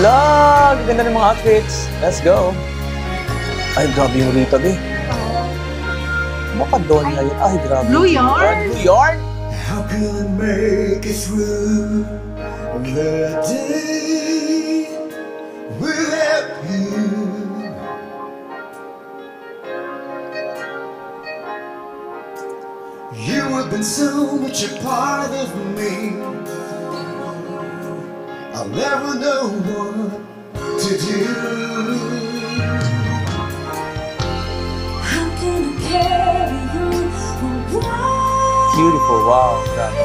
Hala! Ganda ng mga outfits. Let's go. Ay, grabe yung Rita, be. Baka doon na yun. Ay, grabe. Blue yarn? Blue yarn? How can I make it through the day without you? You have been so much a part of me. I'll never know what to do. How can I carry on? Beautiful. Wow. Grabe.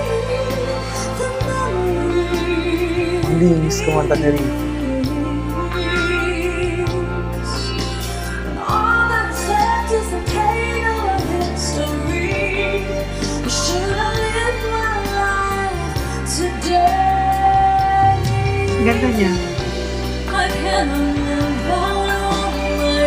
Ang linis kumanta ni Rita. Ganda niya. I cannot live on my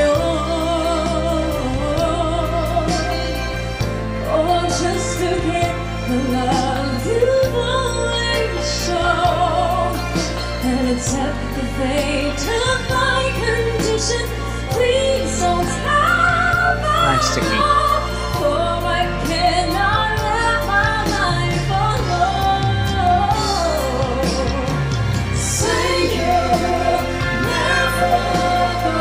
own. Oh, just to get the love you've always shown, and accept the fate of my condition. Please don't stop. Nice technique. For I cannot live my life alone. Say you'll never go.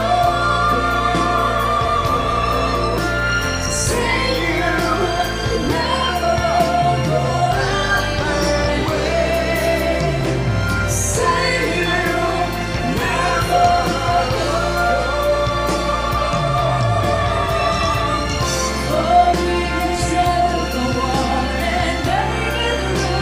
Say you'll never go out my way. Say you'll never go. For we can still go on and make it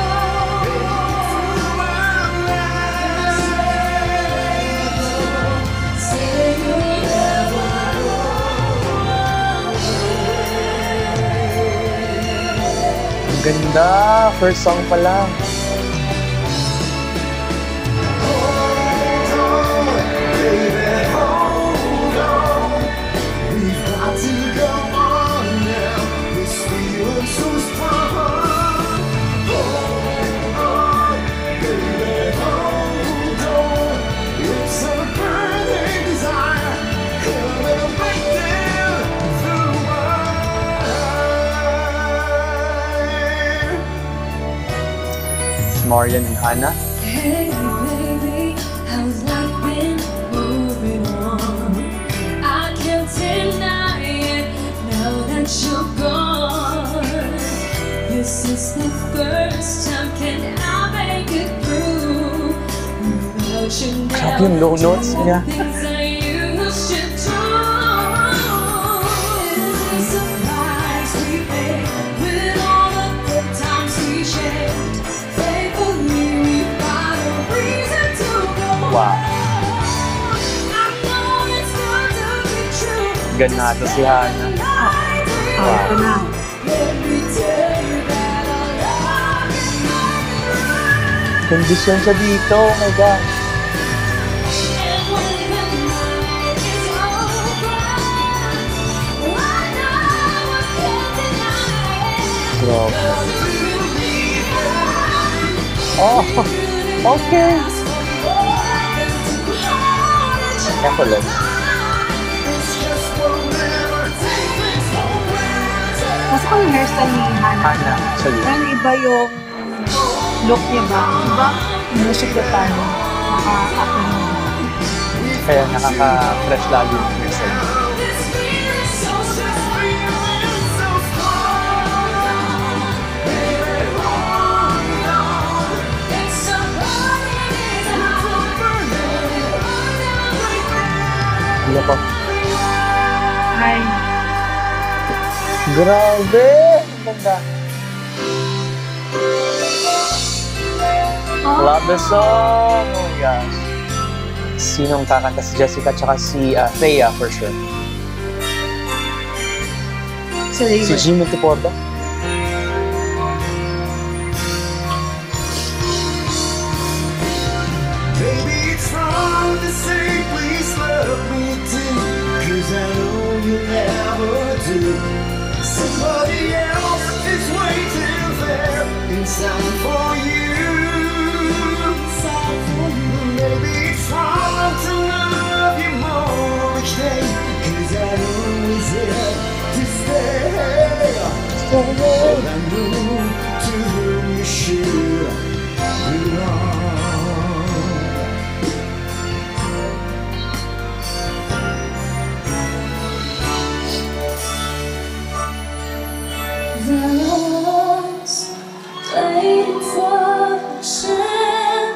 through. Say you'll never Ang ganda. First song pa lang. We've got to go on now. This feeling's so strong. Hold on, baby, hold on. It's a burning desire, coming right down through mine. Marian and Hannah. Hey baby, how's life been moving on? I can't deny it now that you're gone. This is the first time can I make it through without you now. Grabe yung low notes niya. Things I used to do. It's a price we pay with all the good times we shared. Faithfully, we've got a reason to go on. Wow. I know it's got to be true. Ganado si Hannah. Oh, ito na. Let me tell you that I love you. Kondisyon siya dito. Oh my God. And when the night is over, I know I can't deny it. Grabe. Oh, okay. Effortless. Mas ko yung hairstyle ni Hannah. Hannah, actually. Parang iba yung look niya ba? Diba? Music na tayo. Naka-acting niya. Kaya nakaka-fresh lagi yung hairstyle. This feeling so strong. Baby, hold on. It's a burning desire. Ano pa? Hi. Grabe! Ang ganda. Love the song! Oh my gosh. Sinong kakanta? Si Jessica tsaka si Thea for sure. Si Si Raven. Jimmy Tiporda. Baby, it's wrong to say please love me too, 'cause I know you'll never do. Somebody else is waiting there inside for you. Maybe it's wrong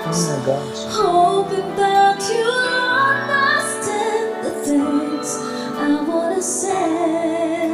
Oh my gosh. hoping that you understand the things I wanna say.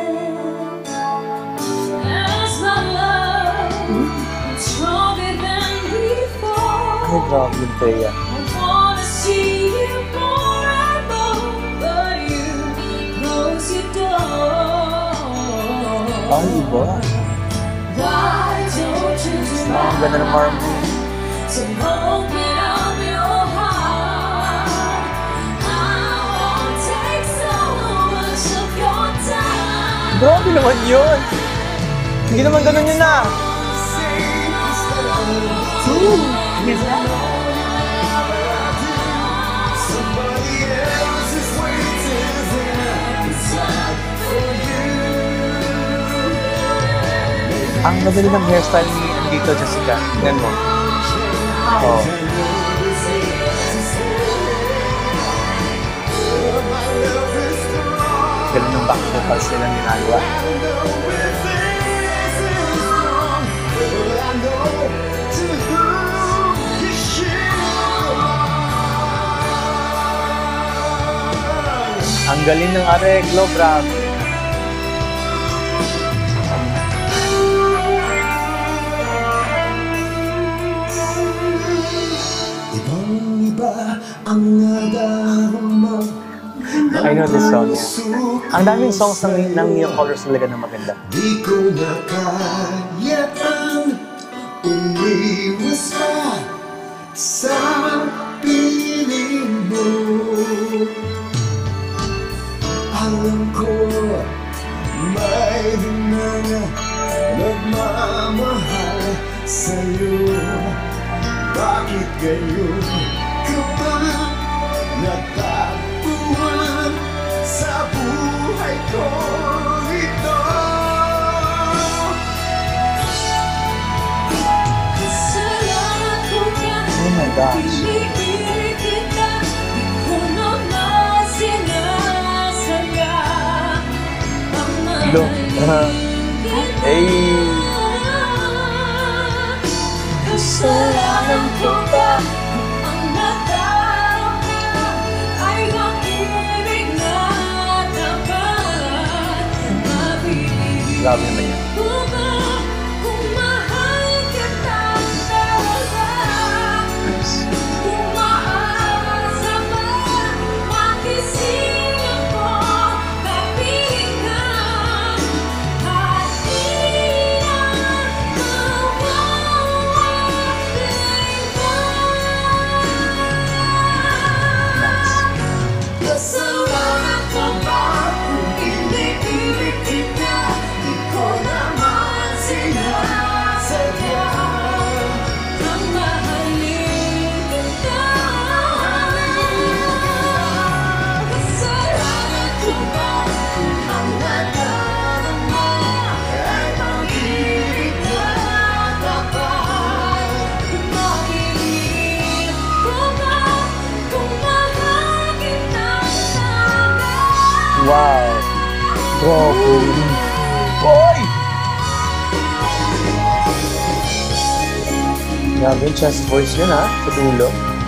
As my love, stronger than before. Ay, grabe yung Thea. I wanna see you more and more, but you close your door. Ay, iba. Why don't you Ang ganda ng try harmony. to open up your heart? I won't take so much of your time. Grabe naman yun. Hindi naman ganun yun na. Somebody else is waiting there inside for you. Ang ganda ng hairstyle ni Andito Jessica. Tingnan mo. Oh. Galing ng back vocals nila ginagawa. Ang galing ng areglo, grabe. Ibang-iba ang nadarama. I know this song. Yeah. Ang daming songs ng Neon Colors talaga na maganda. Di ko na kayaan umiwas pa sa piling mo. Alam ko mayroon na nagmamahal sa'yo. Bakit gayon ka ba natagpuan sa buhay ko ito? Salamat po ka. Oh my gosh. Pinipilit kita, di ko naman sinasaya. Look. Hey. Kasalanan ko ba ang nadarama ay pag-ibig na dapat mabibigyan Grabe naman yan. ko ba kung mahal kita talaga? Kung maasa ba magising ako kapiling ka at di na kasalanan ko ba kung iniibig kita? Di ko naman sinasadya ang mahalin kita. Kasalanan ko ba kung ang nadarama ay pag-ibig na dapat mabibigyan ko ba kung mahal kita talaga? Wow. Grabe. Oy! Grabe yung chest voice yun ha, sa dulo.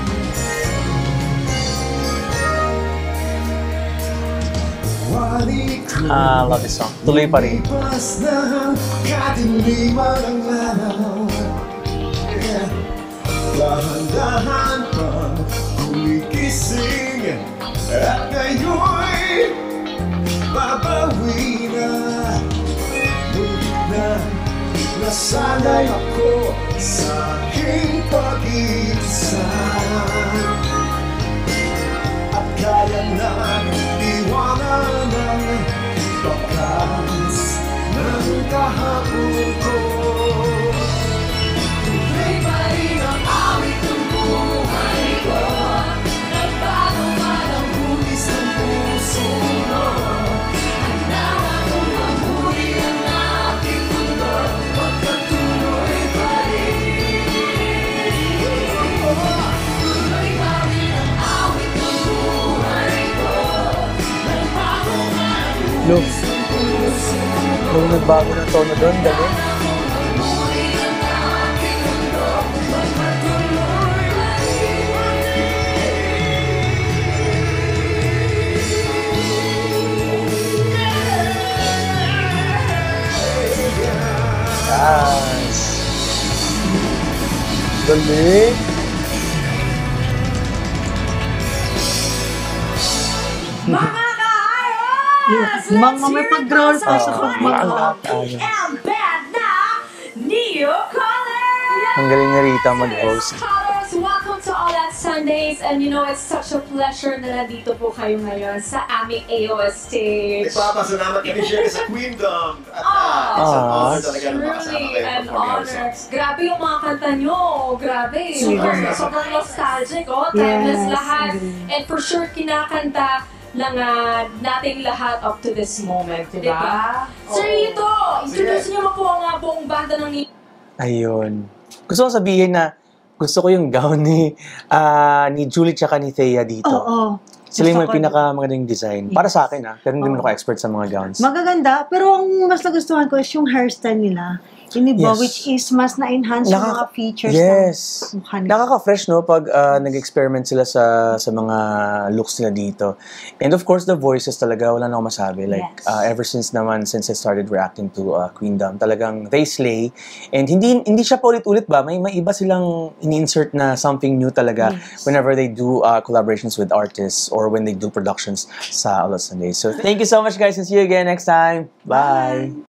Ah, love this song. Tuloy pa rin. Lipas na ang kadiliman ng araw. Dahan-dahan pang gumigising at ngayon'y babawi na. Ngunit na nasanay ako sa aking pag-iisa at kaya nang iwanan ng bakas ng kahapon ko. Tuloy pa rin ang awit ng buhay ko. Nagbago man ang hugis ng puso mo. Handa akong mahuli ang ating mundo. Pagkatuloy pa rin. Tuloy pa rin ang awit ng buhay ko. Nagbago man ang Look, hugis ng puso mo. nung nagbago ng tono doon, galing. galing. Mga ka-ayos! Mga may pag-roll pa sa pagmamahal. and band na Neo College! Ang galing ni Rita mag-host. Scholars, welcome to All At Sundays, and you know, it's such a pleasure na nandito po kayo ngayon sa aming AOS stage. Nagpapasalamat kami siya sa Queendom. At it's an honor talaga na makasama Truly kayo an performing our honor. songs. Grabe yung mga kanta nyo. Grabe. Sobrang nostalgic. Oh, timeless Yes, lahat. agree. And for sure, kinakanta ng nating lahat up to this moment. Diba? Sir Lito, introduce niyo mo po ang buong banda ng Ayun. Gusto kong sabihin na gusto ko yung gown ni Julie tsaka ni Thea dito. Oo. Sila yung may Gusto ko pinakamagandang design. Para sa akin pero hindi naman ako expert sa mga gowns. Magaganda, pero ang mas nagustuhan ko is yung hairstyle nila. Iniba, Yes. which is mas na-enhance yung mga features Yes. ng mukha nila. Nakaka-fresh, no? Pag nag-experiment sila sa mga looks nila dito. And of course, the voices talaga, wala na akong masabi. Like, Yes. ever since I started reacting to Queendom, talagang they slay. And hindi siya paulit-ulit ba? May iba silang ini-insert na something new talaga Yes. whenever they do collaborations with artists or when they do productions sa All At Sundays. So, thank you so much, guys, and see you again next time. Bye.